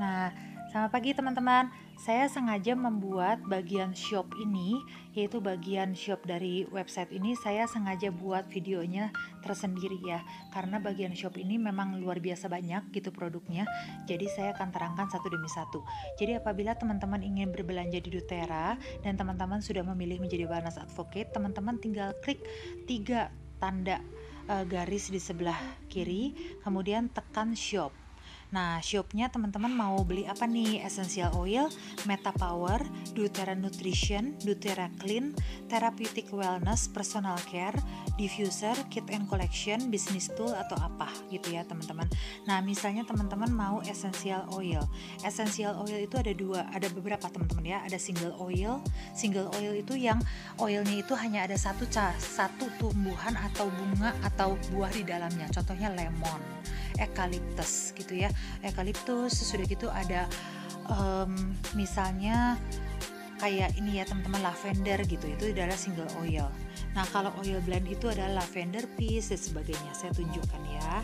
Nah, selamat pagi teman-teman. Saya sengaja membuat bagian shop ini, yaitu bagian shop dari website ini, saya sengaja buat videonya tersendiri ya. Karena bagian shop ini memang luar biasa banyak gitu produknya. Jadi saya akan terangkan satu demi satu. Jadi apabila teman-teman ingin berbelanja di doTERRA dan teman-teman sudah memilih menjadi wellness advocate, teman-teman tinggal klik 3 tanda garis di sebelah kiri, kemudian tekan shop. Nah, shopnya teman-teman mau beli apa nih? Essential Oil, Meta Power, doTERRA Nutrition, doTERRA Clean, Therapeutic Wellness, Personal Care, Diffuser, Kit and Collection, Business Tool, atau apa gitu ya teman-teman. Nah, misalnya teman-teman mau Essential Oil. Essential Oil itu ada beberapa teman-teman ya. Ada single oil. Single oil itu yang oilnya itu hanya ada satu tumbuhan atau bunga atau buah di dalamnya. Contohnya lemon, eucalyptus gitu ya. Eucalyptus, sudah gitu ada misalnya kayak ini ya teman-teman, lavender gitu, itu adalah single oil. Nah, kalau oil blend itu adalah lavender, peace dan sebagainya. Saya tunjukkan ya.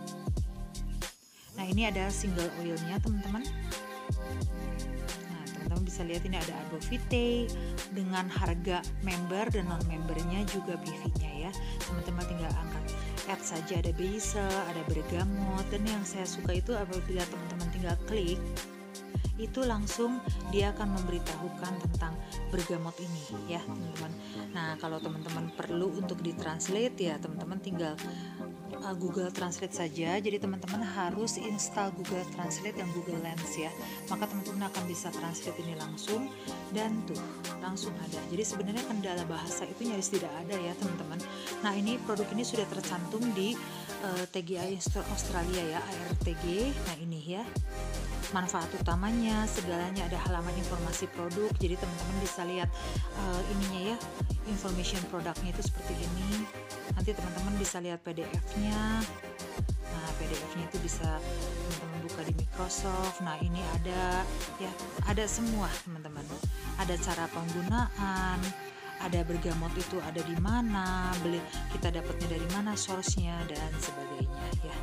Nah, ini ada single oilnya teman-teman. Nah, teman-teman bisa lihat ini ada Arbovitae dengan harga member dan non membernya juga PV-nya ya. Teman-teman tinggal angkat add saja, ada basil, ada bergamot, dan yang saya suka itu apabila teman-teman tinggal klik itu langsung dia akan memberitahukan tentang bergamot ini ya teman-teman. Nah, kalau teman-teman perlu untuk ditranslate ya teman-teman tinggal Google Translate saja. Jadi teman-teman harus install Google Translate dan Google Lens ya. Maka teman-teman akan bisa translate ini langsung dan tuh langsung ada. Jadi sebenarnya kendala bahasa itu nyaris tidak ada ya teman-teman. Nah, ini produk ini sudah tercantum di TGI Australia ya, ARTG. Nah, ini ya. Manfaat utamanya, segalanya, ada halaman informasi produk. Jadi teman-teman bisa lihat ininya ya, information produknya itu seperti ini. Nanti teman-teman bisa lihat PDF-nya. Nah, PDF-nya itu bisa teman-teman buka di Microsoft. Nah, ini ada ya, ada semua teman-teman. Ada cara penggunaan, ada bergamot itu ada di mana, kita dapatnya dari mana source-nya dan sebagainya ya.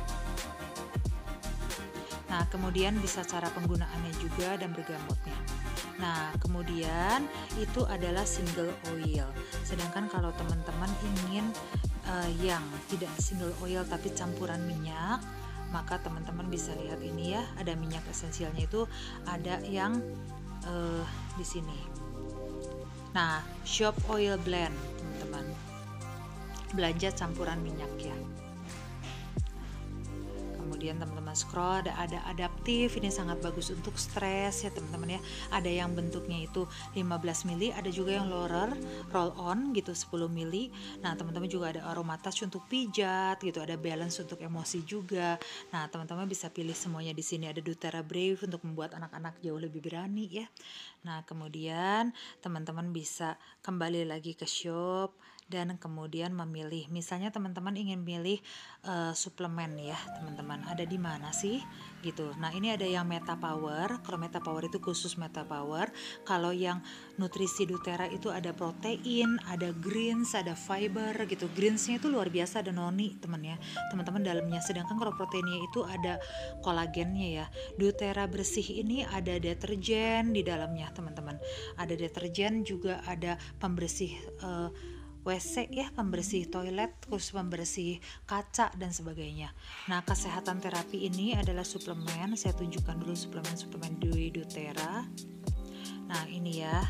Nah, kemudian bisa cara penggunaannya juga dan bergamotnya. Nah, kemudian itu adalah single oil. Sedangkan kalau teman-teman ingin yang tidak single oil tapi campuran minyak, maka teman-teman bisa lihat ini ya, ada minyak esensialnya itu ada yang di sini. Nah, shop oil blend, teman-teman. Belanja campuran minyak ya. Kemudian teman-teman scroll, ada adaptif, ini sangat bagus untuk stres ya teman-teman ya. Ada yang bentuknya itu 15 mili, ada juga yang roll on gitu 10 mili. Nah, teman-teman juga ada aroma touch untuk pijat gitu, ada balance untuk emosi juga. Nah, teman-teman bisa pilih semuanya di sini. Ada doTERRA Brave untuk membuat anak-anak jauh lebih berani ya. Nah, kemudian teman-teman bisa kembali lagi ke shop dan kemudian memilih, misalnya teman-teman ingin milih suplemen ya teman-teman, ada di mana sih gitu. Nah, ini ada yang Meta Power. Kalau Meta Power itu khusus Meta Power. Kalau yang nutrisi doTERRA itu ada protein, ada greens, ada fiber gitu. Greensnya itu luar biasa, ada noni teman ya, teman-teman dalamnya. Sedangkan kalau proteinnya itu ada kolagennya ya. doTERRA bersih ini ada deterjen di dalamnya teman-teman. Ada deterjen, juga ada pembersih WC ya, pembersih toilet, terus pembersih kaca dan sebagainya. Nah, kesehatan terapi ini adalah suplemen. Saya tunjukkan dulu suplemen di doTERRA. Nah, ini ya.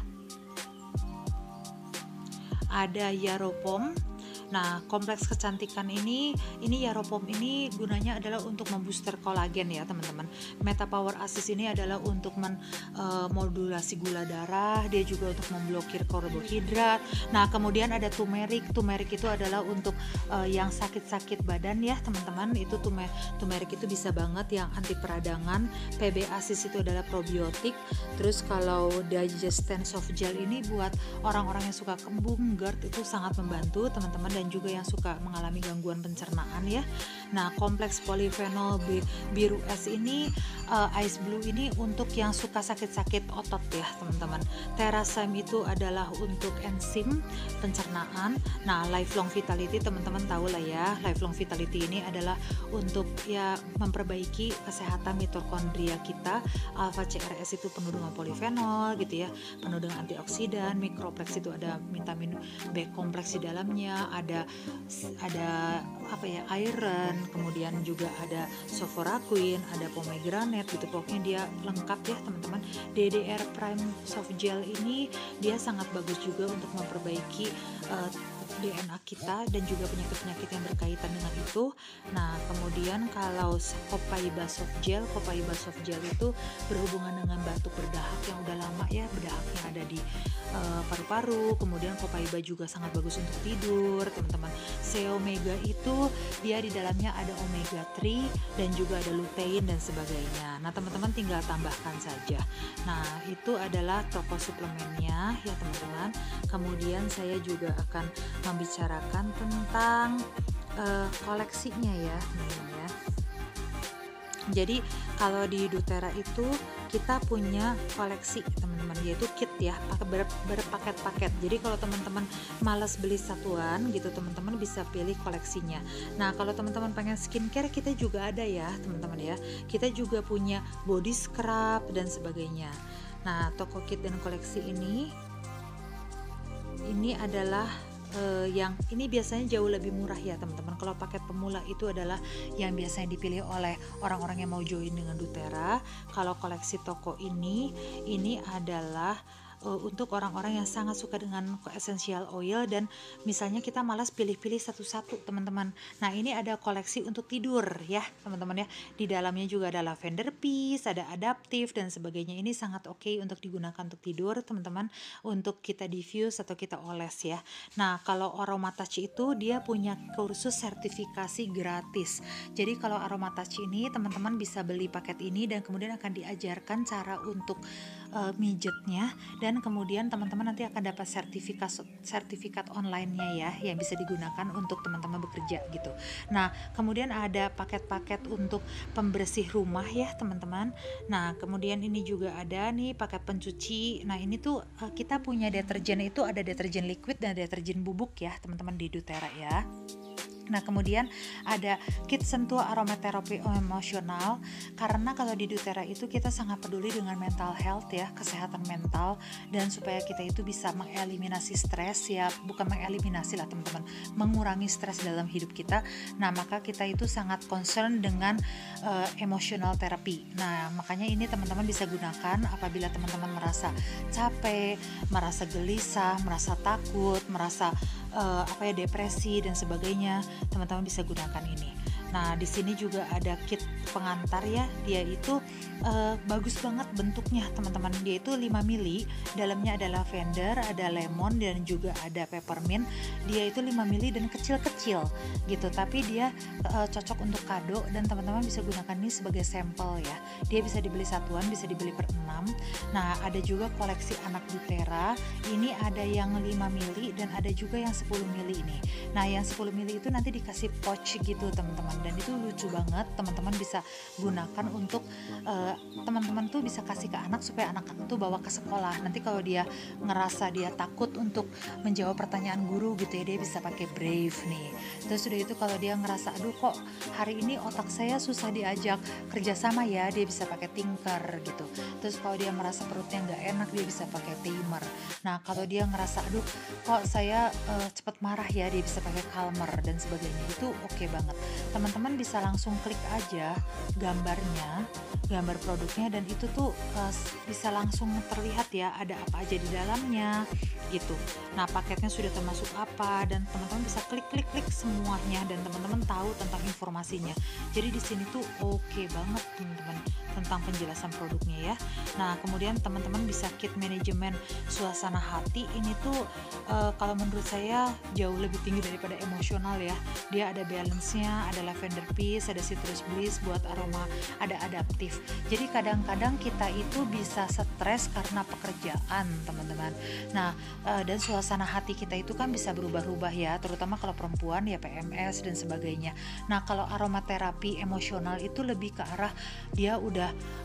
Ada Yaropom. Nah, kompleks kecantikan ini Yaropom ini gunanya adalah untuk membooster kolagen ya teman-teman. Meta Power Assist ini adalah untuk modulasi gula darah, dia juga untuk memblokir karbohidrat. Nah, kemudian ada turmeric. Turmeric itu adalah untuk yang sakit-sakit badan ya teman-teman. Itu turmeric itu bisa banget yang anti peradangan. PB Assist itu adalah probiotik. Terus kalau digestion soft gel ini buat orang-orang yang suka kembung, GERD, itu sangat membantu teman-teman, dan juga yang suka mengalami gangguan pencernaan ya. Nah, kompleks polifenol biru S ini Ice Blue ini untuk yang suka sakit-sakit otot ya teman-teman. Terasime itu adalah untuk enzim pencernaan. Nah, Lifelong Vitality teman-teman tahu lah ya. Lifelong Vitality ini adalah untuk ya memperbaiki kesehatan mitokondria kita. Alpha CRS itu penuh dengan polifenol gitu ya, penuh dengan antioksidan. Microplex itu ada vitamin B kompleks di dalamnya, ada apa ya, iron, kemudian juga ada sulforaquin, ada pomegranate gitu. Pokoknya dia lengkap ya teman-teman. DDR Prime Soft Gel ini dia sangat bagus juga untuk memperbaiki DNA kita dan juga penyakit-penyakit yang berkaitan dengan itu. Nah, kemudian kalau Copaiba Soft Gel itu berhubungan dengan batuk berdahak yang udah lama ya, berdahak yang ada di paru-paru. Kemudian Copaiba juga sangat bagus untuk tidur, teman-teman. Omega itu dia di dalamnya ada omega 3 dan juga ada lutein dan sebagainya. Nah, teman-teman tinggal tambahkan saja. Nah, itu adalah toko suplemennya ya teman-teman. Kemudian saya juga akan membicarakan tentang koleksinya ya teman-teman ya. Jadi kalau di doTERRA itu kita punya koleksi teman-teman, yaitu kit ya, berpaket-paket. Jadi kalau teman-teman malas beli satuan gitu, teman-teman bisa pilih koleksinya. Nah, kalau teman-teman pengen skincare, kita juga ada ya teman-teman ya. Kita juga punya body scrub dan sebagainya. Nah, toko kit dan koleksi ini adalah yang ini biasanya jauh lebih murah ya teman-teman. Kalau paket pemula itu adalah yang biasanya dipilih oleh orang-orang yang mau join dengan doTERRA. Kalau koleksi toko ini adalah untuk orang-orang yang sangat suka dengan essential oil dan misalnya kita malas pilih-pilih satu-satu teman-teman. Nah, ini ada koleksi untuk tidur ya teman-teman ya. Di dalamnya juga ada lavender peace, ada adaptif dan sebagainya. Ini sangat oke untuk digunakan untuk tidur teman-teman, untuk kita diffuse atau kita oles ya. Nah, kalau Aroma Touch itu dia punya kursus sertifikasi gratis. Jadi kalau Aroma Touch ini teman-teman bisa beli paket ini dan kemudian akan diajarkan cara untuk mijetnya, dan kemudian teman-teman nanti akan dapat sertifikat online-nya ya yang bisa digunakan untuk teman-teman bekerja gitu. Nah, kemudian ada paket-paket untuk pembersih rumah ya teman-teman. Nah, kemudian ini juga ada nih paket pencuci. Nah, ini tuh kita punya deterjen, itu ada deterjen liquid dan deterjen bubuk ya teman-teman di doTERRA ya. Nah, kemudian ada kit sentuh aromaterapi emosional, karena kalau di doTERRA itu kita sangat peduli dengan mental health ya, kesehatan mental, dan supaya kita itu bisa mengeliminasi stres ya, bukan mengeliminasi lah teman-teman, mengurangi stres dalam hidup kita. Nah, maka kita itu sangat concern dengan emotional therapy. Nah, makanya ini teman-teman bisa gunakan apabila teman-teman merasa capek, merasa gelisah, merasa takut, merasa depresi dan sebagainya, teman-teman bisa gunakan ini. Nah, di sini juga ada kit pengantar ya. Dia itu bagus banget bentuknya, teman-teman. Dia itu 5 mili, dalamnya ada lavender, ada lemon dan juga ada peppermint. Dia itu 5 mili dan kecil-kecil gitu, tapi dia cocok untuk kado dan teman-teman bisa gunakan ini sebagai sampel ya. Dia bisa dibeli satuan, bisa dibeli per 6. Nah, ada juga koleksi anak doTERRA. Ini ada yang 5 mili dan ada juga yang 10 mili ini. Nah, yang 10 mili itu nanti dikasih pouch gitu, teman-teman. Dan itu lucu banget, teman-teman bisa gunakan untuk teman-teman tuh bisa kasih ke anak supaya anak tuh bawa ke sekolah. Nanti kalau dia ngerasa dia takut untuk menjawab pertanyaan guru gitu ya, dia bisa pakai Brave nih. Terus udah itu kalau dia ngerasa aduh kok hari ini otak saya susah diajak kerjasama ya, dia bisa pakai Tinker gitu. Terus kalau dia merasa perutnya nggak enak, dia bisa pakai Tamer. Nah, kalau dia ngerasa aduh kok saya cepat marah ya, dia bisa pakai Calmer dan sebagainya. Itu oke banget. Teman-teman bisa langsung klik aja gambarnya, gambar produknya, dan itu tuh bisa langsung terlihat ya ada apa aja di dalamnya gitu. Nah, paketnya sudah termasuk apa, dan teman-teman bisa klik semuanya dan teman-teman tahu tentang informasinya. Jadi di sini tuh oke banget teman-teman tentang penjelasan produknya ya. Nah, kemudian teman-teman bisa kit manajemen suasana hati. Ini tuh kalau menurut saya jauh lebih tinggi daripada emosional ya. Dia ada balance-nya, ada lavender peace, ada citrus bliss buat aroma, ada adaptif. Jadi kadang-kadang kita itu bisa stres karena pekerjaan, teman-teman. Nah, dan suasana hati kita itu kan bisa berubah-ubah ya, terutama kalau perempuan ya PMS dan sebagainya. Nah, kalau aromaterapi emosional itu lebih ke arah dia udah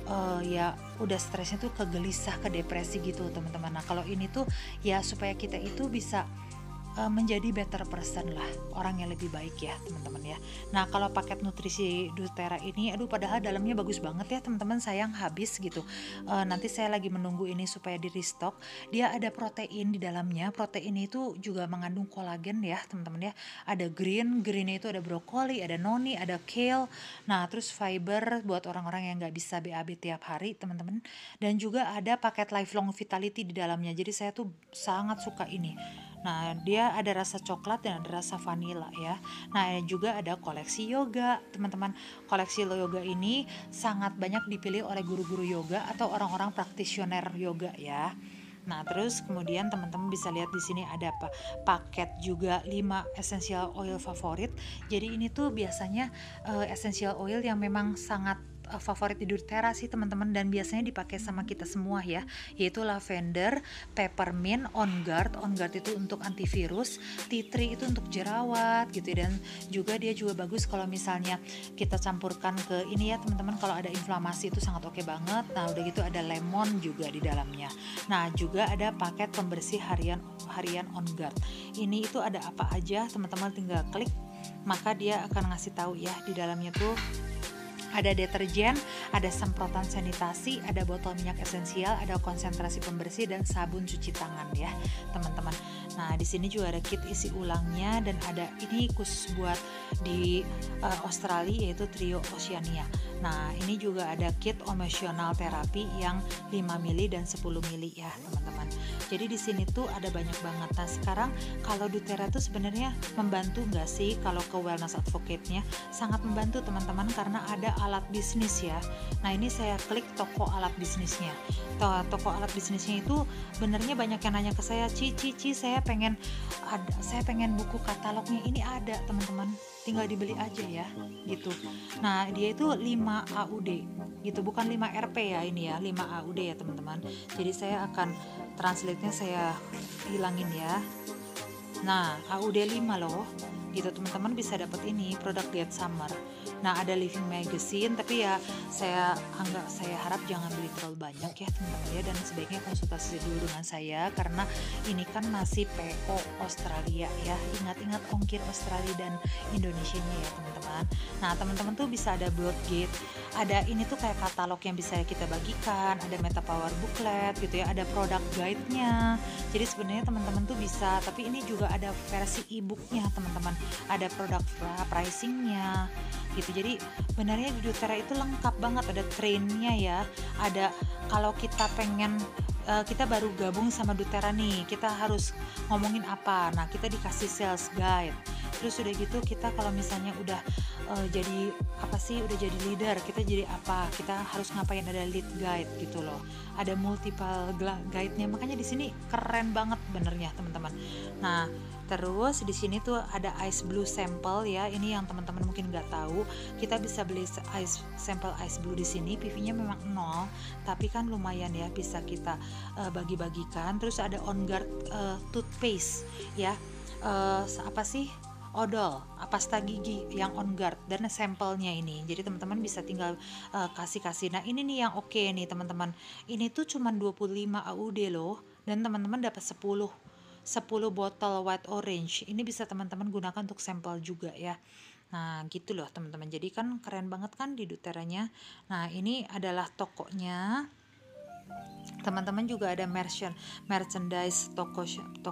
ya udah stresnya tuh ke gelisah, ke depresi gitu teman-teman. Nah kalau ini tuh ya supaya kita itu bisa menjadi better person lah, orang yang lebih baik ya teman-teman ya. Nah kalau paket nutrisi doTERRA ini, aduh padahal dalamnya bagus banget ya teman-teman, sayang habis gitu. Nanti saya lagi menunggu ini supaya di restock. Dia ada protein di dalamnya, protein itu juga mengandung kolagen ya teman-teman ya. Ada greennya itu ada brokoli, ada noni, ada kale. Nah terus fiber buat orang-orang yang nggak bisa BAB tiap hari teman-teman. Dan juga ada paket lifelong vitality di dalamnya. Jadi saya tuh sangat suka ini. Nah, dia ada rasa coklat dan ada rasa vanila ya. Nah, juga ada koleksi yoga, teman-teman. Koleksi yoga ini sangat banyak dipilih oleh guru-guru yoga atau orang-orang praktisioner yoga ya. Nah, terus kemudian teman-teman bisa lihat di sini ada paket juga 5 essential oil favorit. Jadi ini tuh biasanya essential oil yang memang sangat favorit di doTERRA sih teman-teman, dan biasanya dipakai sama kita semua ya, yaitu lavender, peppermint, on guard itu untuk antivirus, tea tree itu untuk jerawat gitu ya. Dan juga dia juga bagus kalau misalnya kita campurkan ke ini ya teman-teman, kalau ada inflamasi itu sangat oke banget. Nah udah gitu ada lemon juga di dalamnya. Nah juga ada paket pembersih harian on guard. Ini itu ada apa aja teman-teman, tinggal klik maka dia akan ngasih tahu ya. Di dalamnya tuh ada deterjen, ada semprotan sanitasi, ada botol minyak esensial, ada konsentrasi pembersih dan sabun cuci tangan ya, teman-teman. Nah, di sini juga ada kit isi ulangnya, dan ada ini khusus buat di Australia yaitu Trio Oceania. Nah, ini juga ada kit emotional terapi yang 5 mili dan 10 mili ya, teman-teman. Jadi di sini tuh ada banyak banget. Nah, sekarang kalau doTERRA tuh sebenarnya membantu nggak sih kalau ke wellness advocate-nya? Sangat membantu teman-teman, karena ada alat bisnis ya. Nah, ini saya klik toko alat bisnisnya. Toko alat bisnisnya itu benernya banyak yang nanya ke saya, Cici, saya pengen buku katalognya. Ini ada teman-teman, tinggal dibeli aja ya gitu. Nah dia itu 5 AUD gitu, bukan 5 RP ya, ini ya 5 AUD ya teman-teman. Jadi saya akan translate-nya, saya hilangin ya. Nah AUD 5 loh gitu teman-teman, bisa dapat ini produk diet summer. Nah ada living magazine, tapi ya saya harap jangan beli terlalu banyak ya teman-teman ya, dan sebaiknya konsultasi dulu dengan saya, karena ini kan masih PO Australia ya. Ingat-ingat ongkir Australia dan Indonesianya ya teman-teman. Nah teman-teman tuh bisa ada Broadgate, ada ini tuh kayak katalog yang bisa kita bagikan, ada Meta Power Booklet gitu ya, ada product guide-nya. Jadi sebenarnya teman-teman tuh bisa, tapi ini juga ada versi e-booknya teman-teman, ada produk pricing-nya gitu. Jadi benarnya di doTERRA itu lengkap banget, ada train-nya ya, ada kalau kita pengen kita baru gabung sama doTERRA nih, kita harus ngomongin apa, nah kita dikasih sales guide. Terus udah gitu kita kalau misalnya udah jadi apa sih, udah jadi leader, kita jadi apa, kita harus ngapain, ada lead guide gitu loh, ada multiple guide-nya. Makanya di sini keren banget benernya teman-teman. Nah terus di sini tuh ada ice blue sample ya, ini yang teman-teman mungkin nggak tahu, kita bisa beli sampel ice blue di sini. PV-nya memang 0, tapi kan lumayan ya, bisa kita bagi-bagikan. Terus ada on guard toothpaste ya, apa sih, odol, pasta gigi yang on guard, dan sampelnya ini. Jadi teman-teman bisa tinggal kasih. Nah ini nih yang oke nih teman-teman, ini tuh cuma 25 AUD loh, dan teman-teman dapat 10 botol white orange. Ini bisa teman-teman gunakan untuk sampel juga ya. Nah gitu loh teman-teman, jadi kan keren banget kan di doTERRA-nya. Nah ini adalah tokonya. Teman-teman juga ada merchandise toko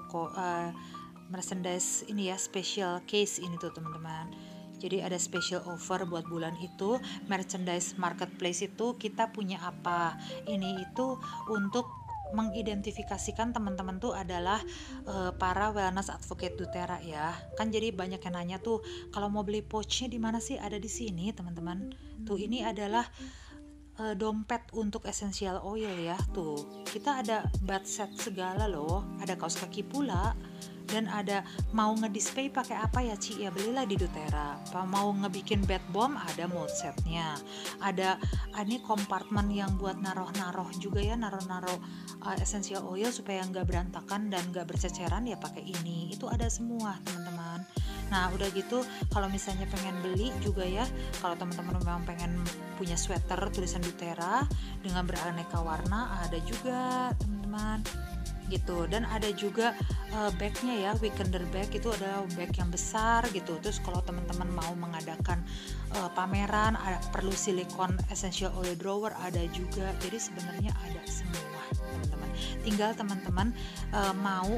merchandise ini ya, special case ini tuh teman-teman. Jadi ada special offer buat bulan itu. Merchandise marketplace itu kita punya apa, ini itu untuk mengidentifikasikan teman-teman tuh adalah para wellness advocate doTERRA ya. Kan jadi banyak yang nanya tuh, kalau mau beli pouchnya di mana sih? Ada di sini teman-teman. Tuh ini adalah dompet untuk essential oil ya. Tuh kita ada bath set segala loh, ada kaos kaki pula. Dan ada mau ngedisplay pakai apa ya Ci, ya belilah di doTERRA. Mau ngebikin bath bomb, ada mold setnya. Ada ini kompartemen yang buat naruh juga ya, naruh essential oil supaya nggak berantakan dan nggak berceceran ya, pakai ini. Itu ada semua teman-teman. Nah udah gitu, kalau misalnya pengen beli juga ya, kalau teman-teman memang pengen punya sweater tulisan doTERRA dengan beraneka warna, ada juga teman-teman gitu. Dan ada juga bagnya ya, weekender bag itu adalah bag yang besar gitu. Terus kalau teman-teman mau mengadakan pameran, perlu silikon essential oil drawer, ada juga. Jadi sebenarnya ada semua teman-teman, tinggal teman-teman mau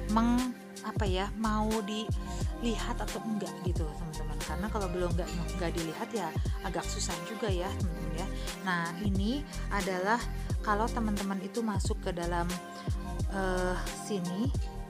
mau dilihat atau enggak gitu teman-teman, karena kalau belum enggak dilihat ya agak susah juga ya teman-teman ya. Nah ini adalah kalau teman-teman itu masuk ke dalam sini.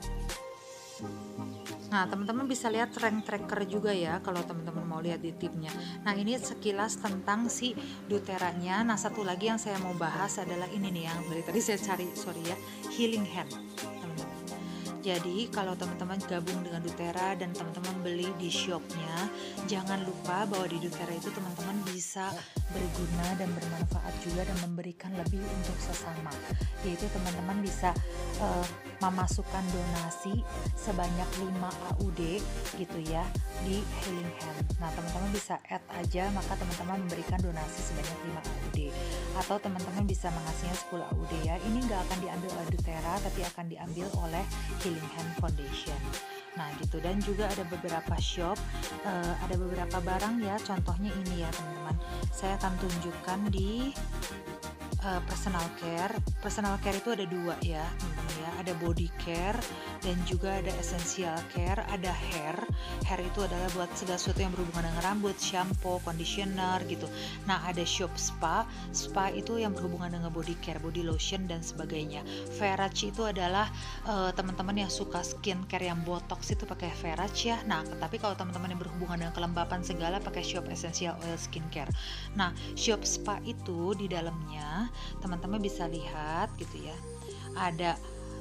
Nah teman-teman bisa lihat rank tracker juga ya kalau teman-teman mau lihat di tipnya. Nah ini sekilas tentang si doTERRA-nya. Nah satu lagi yang saya mau bahas adalah ini nih, yang dari tadi saya cari, sorry ya, healing hand teman-teman. Jadi kalau teman-teman gabung dengan doTERRA dan teman-teman beli di shopnya, jangan lupa bahwa di doTERRA itu teman-teman bisa berguna dan bermanfaat juga dan memberikan lebih untuk sesama, yaitu teman-teman bisa memasukkan donasi sebanyak 5 AUD gitu ya di Healing Hand. Nah teman-teman bisa add aja, maka teman-teman memberikan donasi sebanyak 5 AUD, atau teman-teman bisa mengasihnya 10 AUD ya. Ini nggak akan diambil oleh doTERRA, tapi akan diambil oleh Healing Hand Foundation. Nah gitu, dan juga ada beberapa shop, ada beberapa barang ya, contohnya ini ya teman-teman, saya akan tunjukkan di personal care. Personal care itu ada dua ya teman-teman ya, ada body care dan juga ada essential care. Ada hair itu adalah buat segala sesuatu yang berhubungan dengan rambut, shampoo, conditioner gitu. Nah ada shop spa itu yang berhubungan dengan body care, body lotion dan sebagainya. Verage itu adalah teman-teman yang suka skincare yang botox itu pakai Verage ya. Nah tapi kalau teman-teman yang berhubungan dengan kelembapan segala pakai shop essential oil skincare. Nah shop spa itu di dalamnya teman-teman bisa lihat gitu ya, ada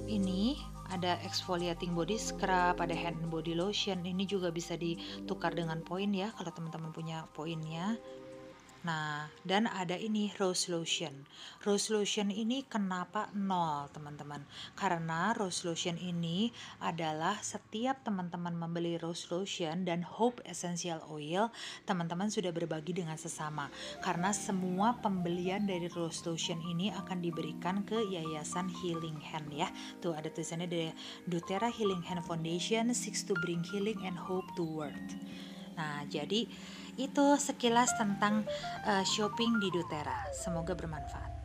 exfoliating body scrub, ada hand and body lotion. Ini juga bisa ditukar dengan poin ya kalau teman-teman punya poinnya. Nah, dan ada ini rose lotion. Rose lotion ini kenapa 0 teman-teman? Karena rose lotion ini adalah setiap teman-teman membeli rose lotion dan Hope Essential Oil, teman-teman sudah berbagi dengan sesama. Karena semua pembelian dari rose lotion ini akan diberikan ke Yayasan Healing Hand ya. Tuh ada tulisannya dari doTERRA Healing Hand Foundation seeks to bring healing and hope to world. Nah, jadi itu sekilas tentang shopping di doTERRA. Semoga bermanfaat.